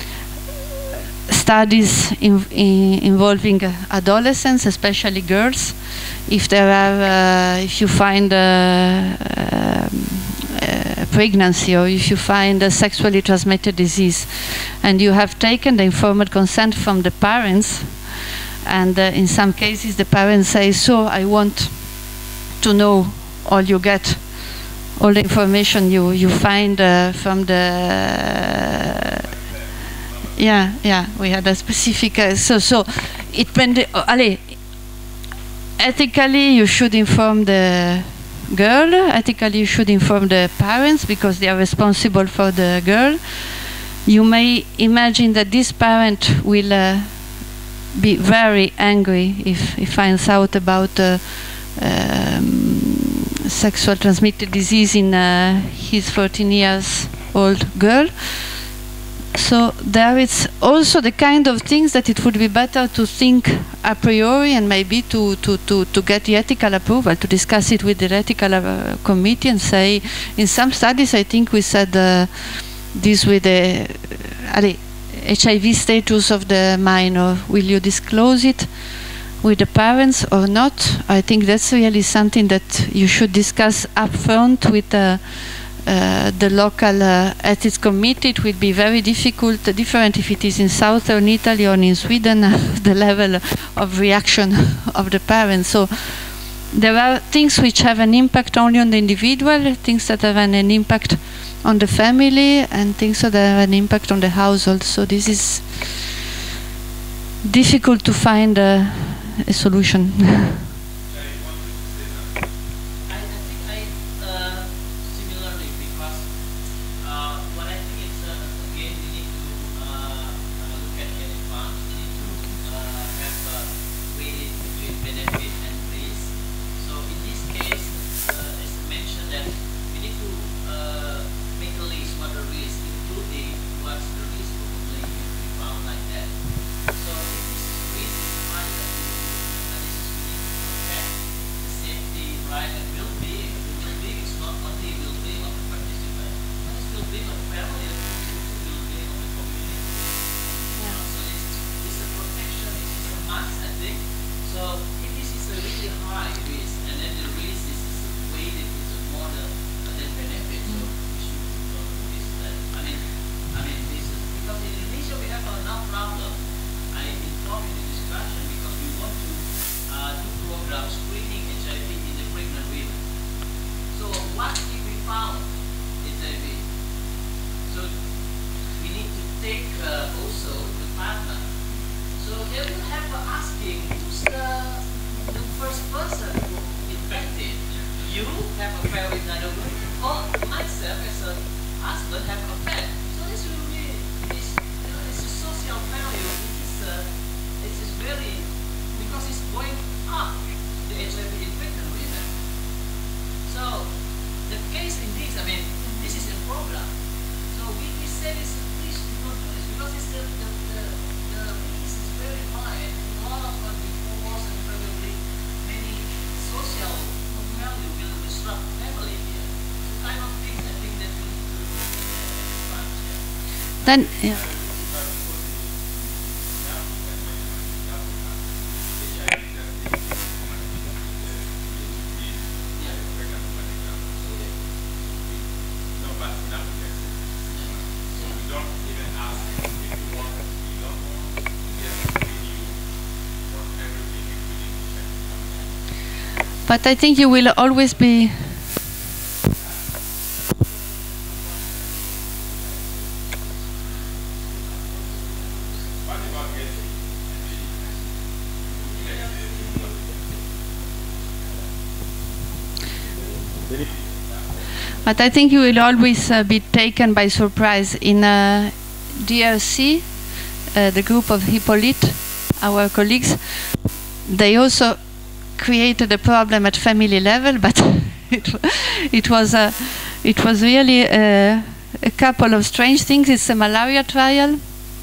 studies in, in involving adolescents, especially girls, if there are, uh, if you find uh, um, pregnancy, or if you find a sexually transmitted disease, and you have taken the informed consent from the parents, and uh, in some cases the parents say, so I want to know all you get, all the information you, you find uh, from the, uh, yeah, yeah, we had a specific, uh, so, so, it, uh, allez, ethically you should inform the girl, ethically you should inform the parents, because they are responsible for the girl. You may imagine that this parent will uh, be very angry if he finds out about uh, um, sexual transmitted disease in uh, his fourteen years old girl. So there is also the kind of things that it would be better to think a priori and maybe to, to, to, to get the ethical approval, to discuss it with the ethical uh, committee and say, in some studies I think we said uh, this with the uh, H I V status of the minor, will you disclose it with the parents or not? I think that's really something that you should discuss upfront with uh, Uh, the local uh, ethics committee. It will be very difficult, uh, different if it is in southern Italy or in Sweden, the level of reaction of the parents. So there are things which have an impact only on the individual, things that have an, an impact on the family, and things that have an impact on the household. So this is difficult to find uh, a solution. Then, yeah. But I think you will always be But I think you will always uh, be taken by surprise. In uh, D R C, uh, the group of Hippolyte, our colleagues, they also created a problem at family level, but it, it was uh, it was really uh, a couple of strange things. It's a malaria trial,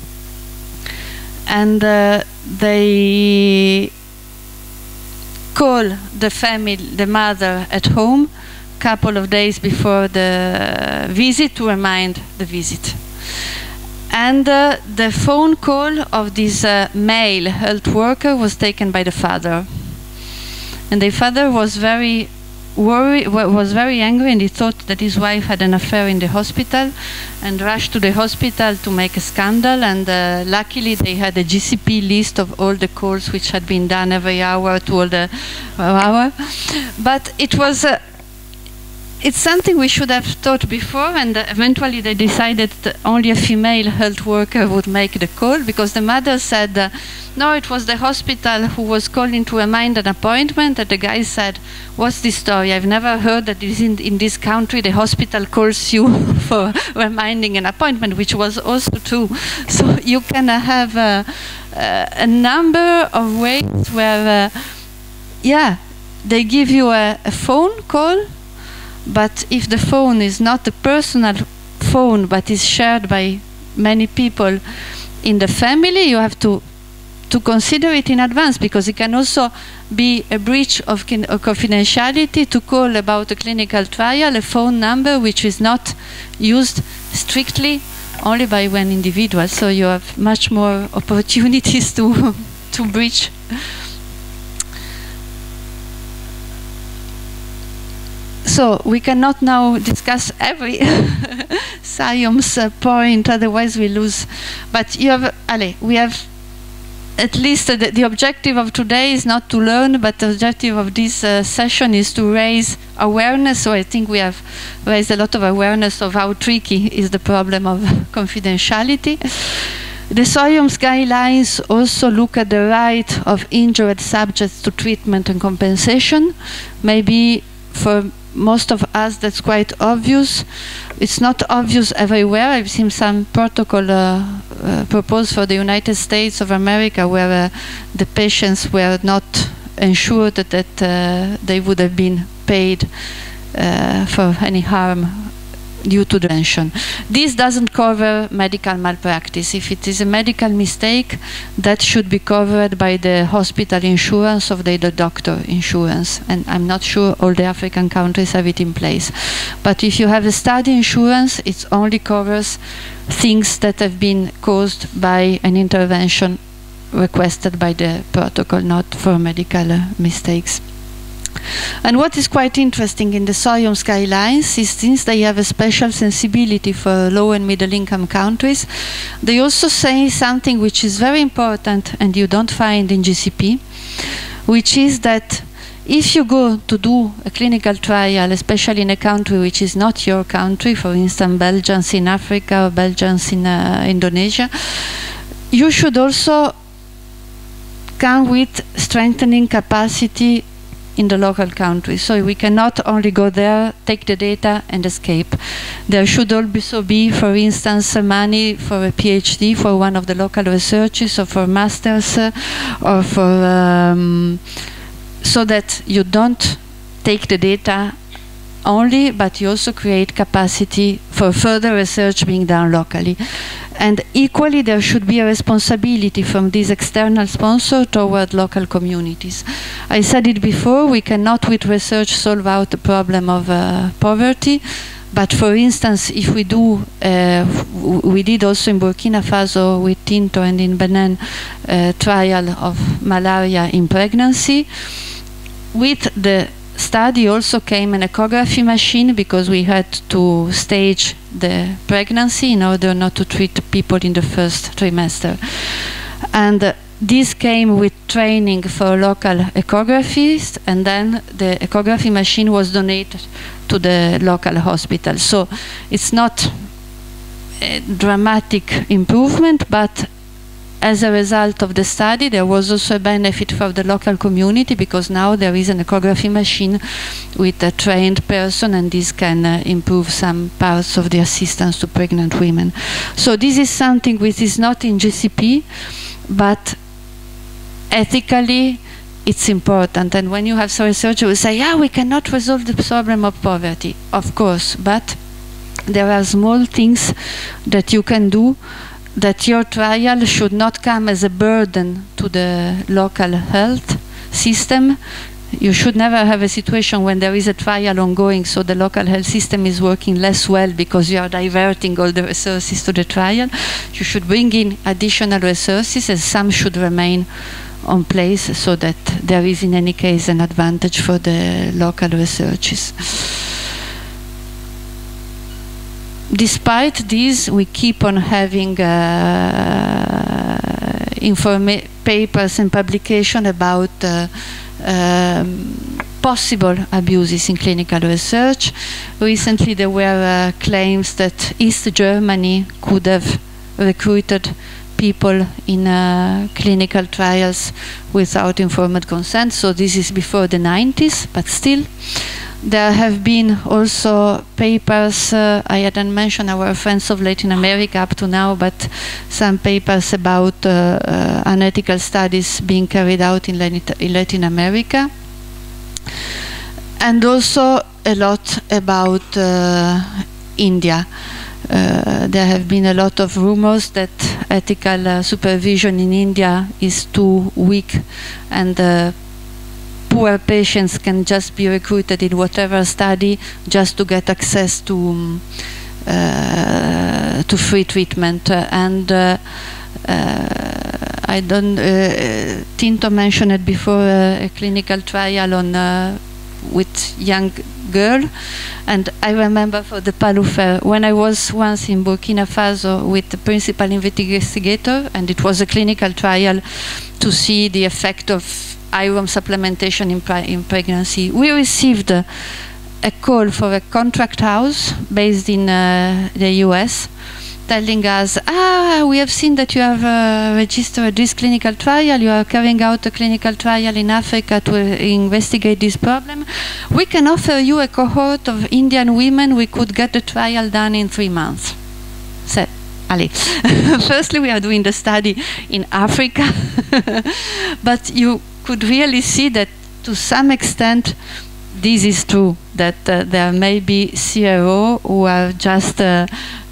and uh, they call the family, the mother at home, couple of days before the visit to remind the visit. And uh, the phone call of this uh, male health worker was taken by the father. And the father was very worried, was very angry, and he thought that his wife had an affair in the hospital, and rushed to the hospital to make a scandal. And uh, luckily they had a G C P list of all the calls which had been done every hour to all the hour. But it was uh, it's something we should have thought before, and uh, eventually they decided that only a female health worker would make the call, because the mother said, uh, no, it was the hospital who was calling to remind an appointment, and the guy said, what's this story? I've never heard that in, in this country the hospital calls you for reminding an appointment, which was also true. So you can uh, have uh, uh, a number of ways where, uh, yeah, they give you a, a phone call, but if the phone is not a personal phone but is shared by many people in the family, you have to to consider it in advance, because it can also be a breach of, of confidentiality to call about a clinical trial a phone number which is not used strictly only by one individual. So you have much more opportunities to to breach. So we cannot now discuss every science uh, point, otherwise we lose. But you have, allez, we have at least uh, the, the objective of today is not to learn, but the objective of this uh, session is to raise awareness. So I think we have raised a lot of awareness of how tricky is the problem of confidentiality. The SOIOMS guidelines also look at the right of injured subjects to treatment and compensation. Maybe for most of us that's quite obvious. It's not obvious everywhere. I've seen some protocol uh, uh, proposed for the United States of America where uh, the patients were not ensured that, that uh, they would have been paid uh, for any harm due to the prevention. This doesn't cover medical malpractice. If it is a medical mistake, that should be covered by the hospital insurance of the, the doctor insurance. And I'm not sure all the African countries have it in place. But if you have a study insurance, it only covers things that have been caused by an intervention requested by the protocol, not for medical uh, mistakes. And what is quite interesting in the SOIOMS guidelines is, since they have a special sensibility for low and middle income countries, they also say something which is very important and you don't find in G C P, which is that if you go to do a clinical trial, especially in a country which is not your country, for instance Belgians in Africa or Belgians in uh, Indonesia, you should also come with strengthening capacity in the local country. So we cannot only go there, take the data and escape. There should also be, for instance, uh, money for a PhD for one of the local researches, or for masters, uh, or for um, so that you don't take the data only, but you also create capacity for further research being done locally. And equally, there should be a responsibility from this external sponsor toward local communities. I said it before, we cannot with research solve out the problem of uh, poverty, but for instance, if we do, uh, we did also in Burkina Faso with Tinto and in Benin, uh, trial of malaria in pregnancy. With the study also came an echography machine, because we had to stage the pregnancy in order not to treat people in the first trimester. And uh, this came with training for local echographists, and then the echography machine was donated to the local hospital. So it's not a dramatic improvement, but as a result of the study, there was also a benefit for the local community, because now there is an echography machine with a trained person, and this can uh, improve some parts of the assistance to pregnant women. So this is something which is not in G C P, but ethically it's important. And when you have some researchers who say, yeah, we cannot resolve the problem of poverty, of course, but there are small things that you can do, that your trial should not come as a burden to the local health system. You should never have a situation when there is a trial ongoing, so the local health system is working less well because you are diverting all the resources to the trial. You should bring in additional resources, and some should remain on place, so that there is in any case an advantage for the local researches. Despite this, we keep on having uh, informa papers and publication about uh, um, possible abuses in clinical research. Recently there were uh, claims that East Germany could have recruited people in uh, clinical trials without informed consent. So this is before the nineties, but still. There have been also papers, uh, I hadn't mentioned our friends of Latin America up to now, but some papers about uh, uh, unethical studies being carried out in, in Latin America. and also a lot about uh, India. Uh, there have been a lot of rumors that ethical uh, supervision in India is too weak, and uh, poor patients can just be recruited in whatever study just to get access to um, uh, to free treatment. Uh, and uh, uh, I don't. Uh, Tinto mentioned it before, uh, a clinical trial on uh, with young girl, and I remember for the Palufer, when I was once in Burkina Faso with the principal investigator, and it was a clinical trial to see the effect of iron supplementation in, in pregnancy. We received uh, a call for a contract house based in uh, the U S telling us, ah, we have seen that you have uh, registered this clinical trial, you are carrying out a clinical trial in Africa to uh, investigate this problem. We can offer you a cohort of Indian women, we could get the trial done in three months. So, allez. Firstly, we are doing the study in Africa, but you could really see that to some extent this is true, that uh, there may be C R O who are just uh,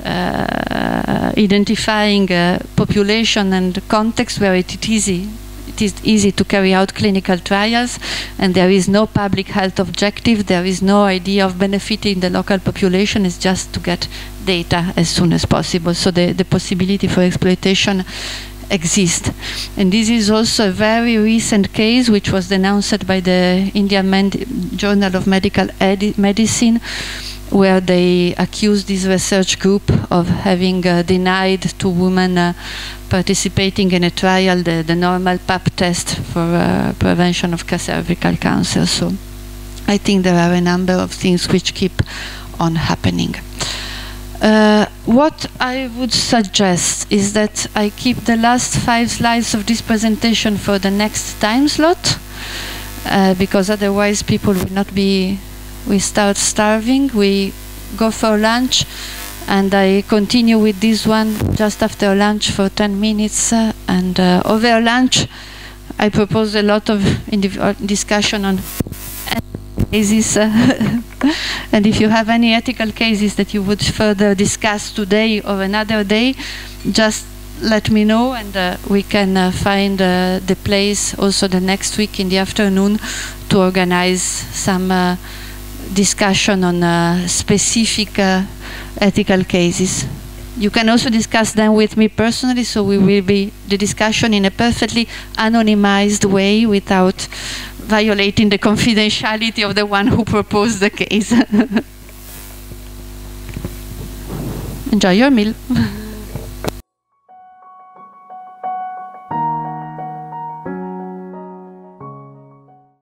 uh, identifying uh, population and context where it is easy. It is easy to carry out clinical trials, and there is no public health objective, there is no idea of benefiting the local population, it's just to get data as soon as possible. So the, the possibility for exploitation exist. And this is also a very recent case which was denounced by the Indian Med Journal of Medical Edi Medicine, where they accused this research group of having uh, denied to women uh, participating in a trial the, the normal pap test for uh, prevention of cervical cancer. So I think there are a number of things which keep on happening. Uh, what I would suggest is that I keep the last five slides of this presentation for the next time slot, uh, because otherwise people will not be, we start starving, we go for lunch, and I continue with this one just after lunch for ten minutes, uh, and uh, over lunch I propose a lot of discussion on cases, uh, and if you have any ethical cases that you would further discuss today or another day, just let me know, and uh, we can uh, find uh, the place also the next week in the afternoon to organize some uh, discussion on uh, specific uh, ethical cases. You can also discuss them with me personally, so we will be the discussion in a perfectly anonymized way without violating the confidentiality of the one who proposed the case. Enjoy your meal.